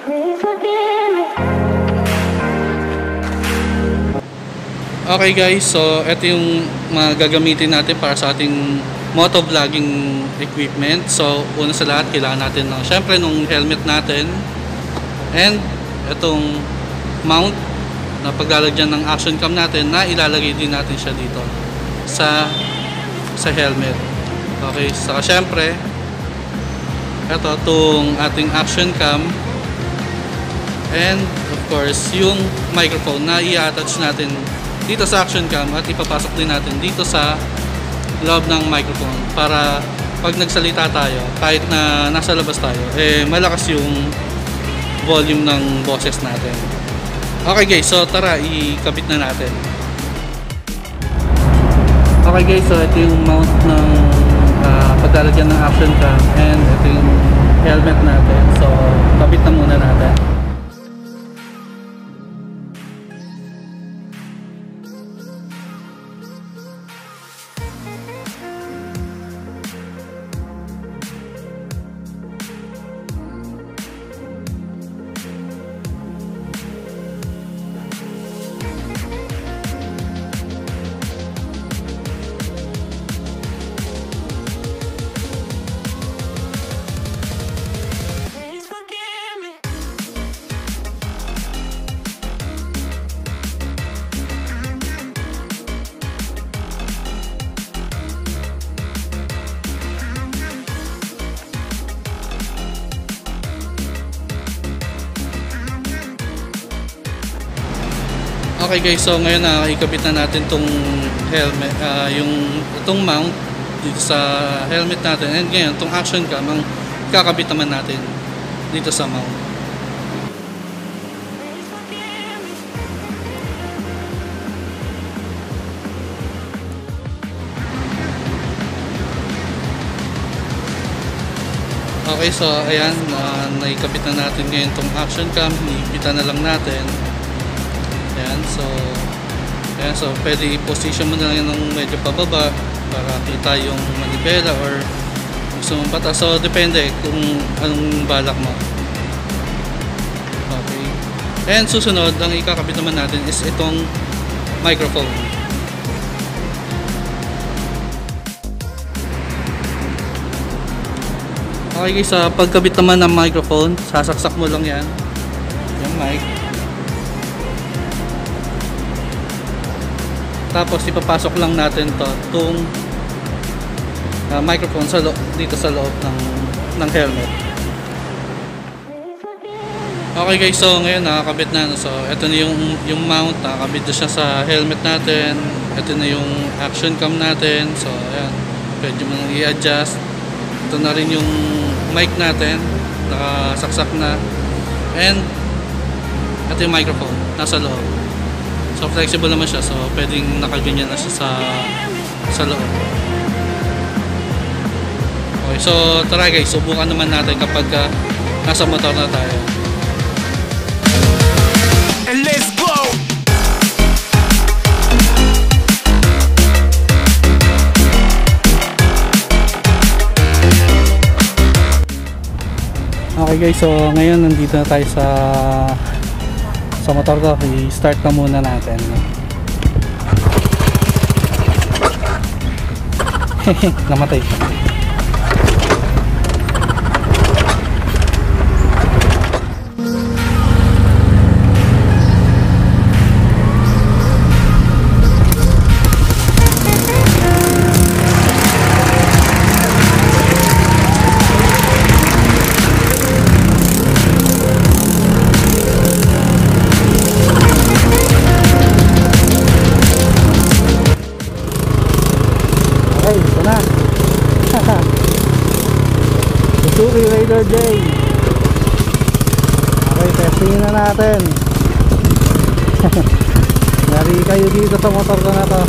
Okay guys, so ito yung mga gagamitin natin para sa ating motovlogging equipment. So una sa lahat, kailangan natin ng syempre nung helmet natin and itong mount na paglalagyan ng action cam natin na ilalagay din natin siya dito sa helmet. Okay, so syempre ito itong ating action cam and of course yung microphone na i-attach natin dito sa action cam at ipapasok din natin dito sa loob ng microphone para pag nagsalita tayo kahit na nasa labas tayo malakas yung volume ng boses natin. Okay guys, so tara ikabit na natin. Okay guys, so ito yung mount ng paglalagyan ng action cam and ito yung helmet natin, so kabit na muna natin. Okay guys, so ngayon ikabit na natin tong helmet, itong mount dito sa helmet natin, and ngayon tong action cam ang kakabit naman natin dito sa mount. Okay, so ayan, naikabit na natin ngayon tong action cam, iipitan na lang natin. Ayan, so pwede i-position mo na lang ng medyo pababa para kita yung manibela or gusto mong pata. So depende kung anong balak mo. Okay. And susunod, ang ikakabit naman natin is itong microphone. Okay guys, sa pagkabit naman ng microphone, sasaksak mo lang yan, yung mic. Tapos ipapasok lang natin itong microphone dito sa loob ng helmet. Okay guys, so ngayon nakakabit na. So ito na yung mount, nakakabit na siya sa helmet natin. Ito na yung action cam natin. So ayan, pwede mo nang i-adjust. Ito na rin yung mic natin, nakasaksak na. And ito yung microphone, nasa loob. So flexible naman siya, so pwedeng nakaganyan na siya sa loob. Okay, so tara guys, subukan naman natin kapag nasa motor na tayo. And let's go! Okay guys, so ngayon nandito na tayo sa motor ko. I-start na muna natin. Namatay. Suzuki Raider J. Okay, testingin na natin. Nari kayo dito sa motor ko na to.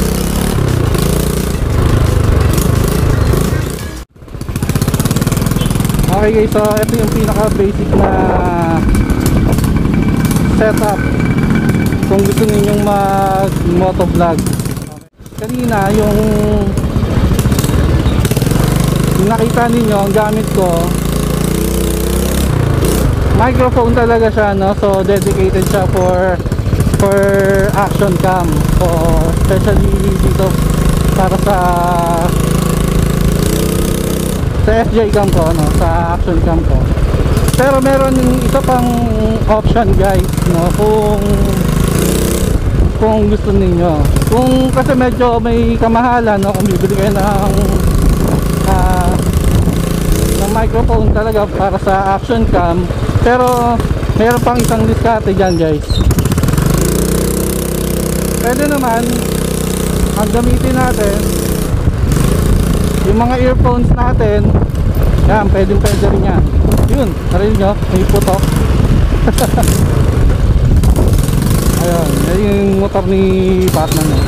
Okay guys, so ito yung pinaka basic na setup kung gusto ninyong mag motovlog. Kanina yung nakita ninyo ang gamit ko, microphone talaga siya, no? So dedicated siya for action cam. So especially dito para sa FJ cam ko, no? Sa action cam ko. Pero meron ito pang option guys, no? Kung gusto ninyo, kung kasi medyo may kamahalan, no? Kung bibili kayo ng microphone talaga para sa action cam, pero meron pang isang diskarte dyan guys. Pwede naman ang gamitin natin yung mga earphones natin. Yan, pwede rin yan. Yun, narinig nyo, may putok. Ayun, yan yung motor ni Batman, no?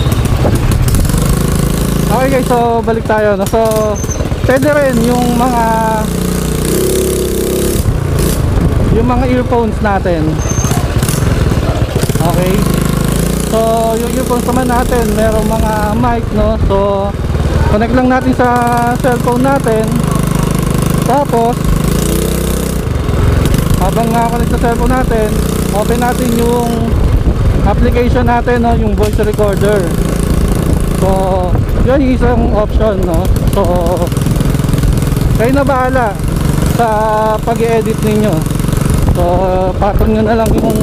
Okay guys, so balik tayo, no? So pwede rin yung mga earphones natin. Okay, so yung earphones naman natin merong mga mic, no? So connect lang natin sa cellphone natin, tapos habang connect sa cellphone natin, open natin yung application natin, no? Yung voice recorder. So yun yung isang option, no? So kayo na bahala sa pag-i-edit ninyo. So patong nyo na lang yung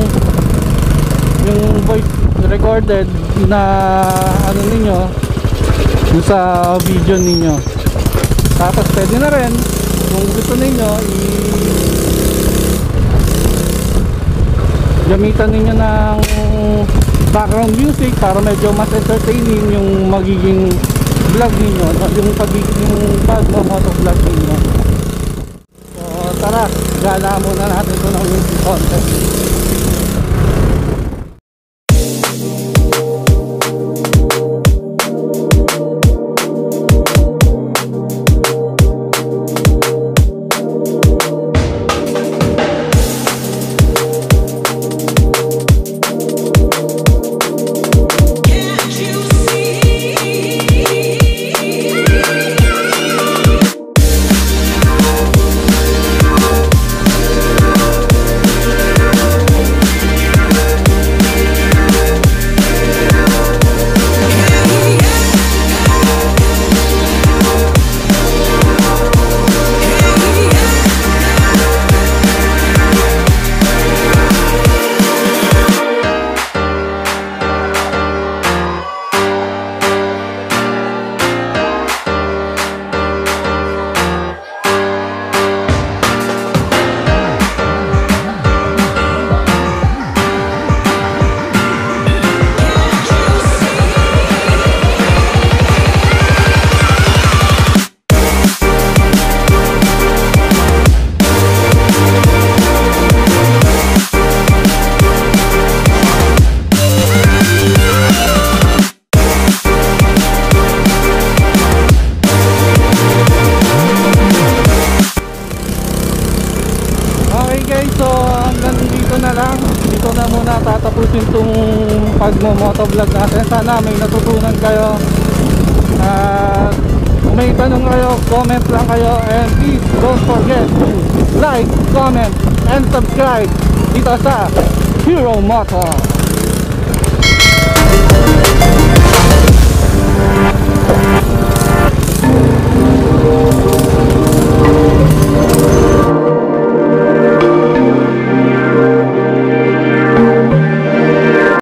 voice recorded na ano ninyo sa video ninyo. Tapos pwede na rin kung gusto ninyo gamitan ninyo ng background music para medyo mas entertaining yung magiging vlog ninyo, yung pagiging motovlog ninyo. So tara, gala muna natin ito ng music content. Dito na muna tatapusin itong pagmo-motovlog natin. Sana may natutunan kayo. At kung may tanong kayo, comment lang kayo. And please don't forget to like, comment, and subscribe dito sa Hero Moto.